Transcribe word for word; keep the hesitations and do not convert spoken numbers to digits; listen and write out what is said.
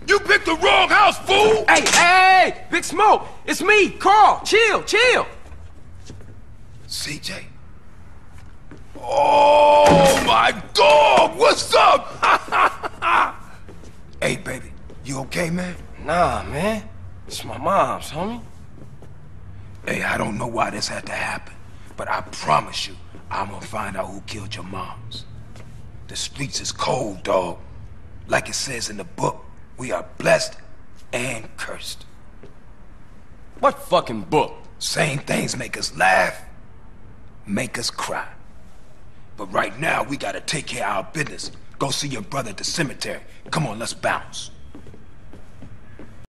You picked the wrong house, fool! Hey, hey, hey, Big Smoke, it's me, Carl. Chill, chill. C J? Oh, my dog! What's up? Hey, baby, you okay, man? Nah, man. It's my mom's, homie. Hey, I don't know why this had to happen, but I promise you, I'm gonna find out who killed your moms. The streets is cold, dog. Like it says in the book, we are blessed and cursed. What fucking book? Same things make us laugh, make us cry. But right now, we gotta take care of our business. Go see your brother at the cemetery. Come on, let's bounce.